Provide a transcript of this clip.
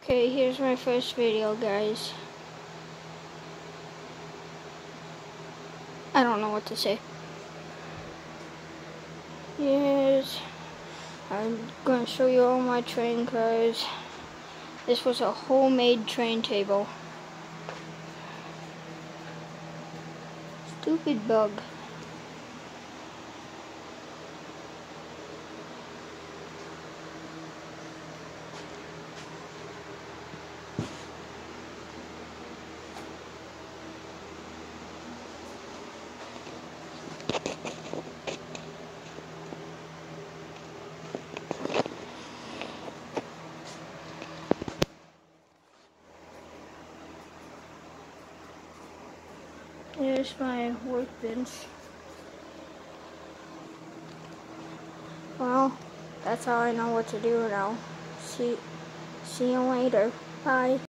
Okay, here's my first video, guys. I don't know what to say. Yes, I'm going to show you all my train cars. This was a homemade train table. Stupid bug. Here's my workbench. Well, that's all I know what to do now. See you later. Bye.